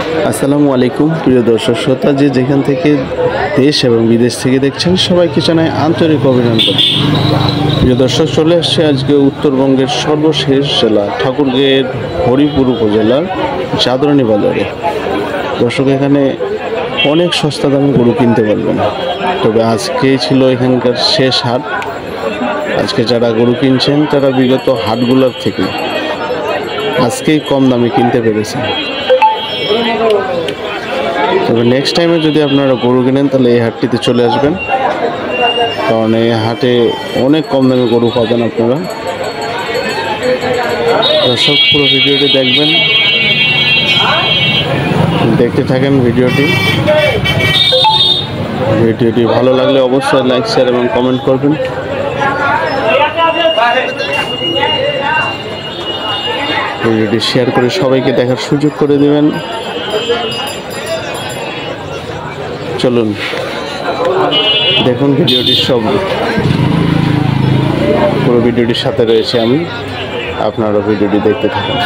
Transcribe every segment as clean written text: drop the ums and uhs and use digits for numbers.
আসসালামু আলাইকুম প্রিয় দর্শক শ্রোতা, যেখান থেকে দেশ এবং বিদেশ থেকে দেখছেন সবাইকে জানাই আন্তরিক অভিনন্দন। প্রিয় দর্শক, চলে আসছে আজকে উত্তরবঙ্গের সর্বশেষ জেলা ঠাকুরগাঁয়ের হরিপুর উপজেলার জাদরানি বাজারে। দর্শক, এখানে অনেক সস্তা দামে গরু কিনতে পারবেন। তবে আজকেই ছিল এখানকার শেষ হাট। আজকে যারা গরু কিনছেন তারা বিগত হাটগুলোর থেকে আজকেই কম দামে কিনতে পেরেছেন। তবে নেক্সট টাইমে যদি আপনারা গরু কিনেন তাহলে এই হাটটিতে চলে আসবেন, কারণ এই হাটে অনেক কম দামে গরু পাবেন আপনারা। দর্শক, পুরো ভিডিওটি দেখবেন, দেখতে থাকেন ভিডিওটি ভালো লাগলে অবশ্যই লাইক, শেয়ার এবং কমেন্ট করবেন। ভিডিওটি শেয়ার করে সবাইকে দেখার সুযোগ করে দেবেন। চলুন দেখুন পুরো ভিডিওটির সাথে রয়েছে আমি, আপনারা ভিডিওটি দেখতে থাকুন।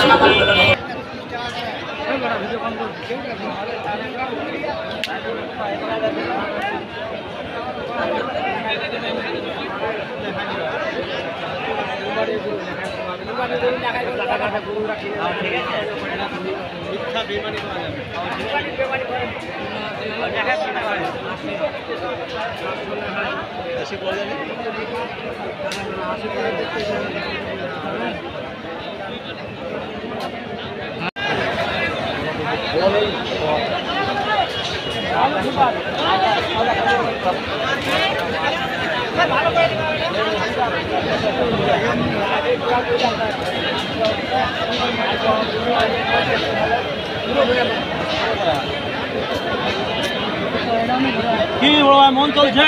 কি বড় মন চলছে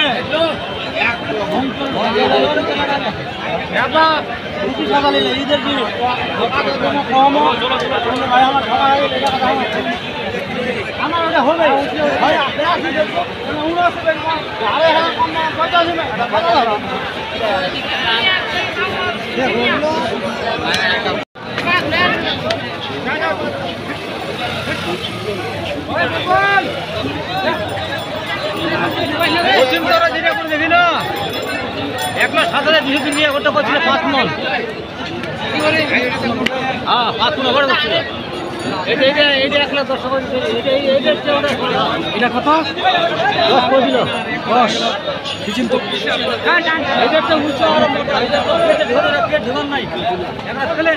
ঈদের কি আমার ওটা হবে দেখি না 1,07,000 নিয়ে করতে করছিল 5 মণ। হ্যাঁ 5 মণ করে করছিল। এটা 1,10,000 এটা কত 10 করেছিল 10 কিচিন তো এটা একটা উঁচু আর এটা ধরে রাখতে ঢোকান নাই এটা ফেলেন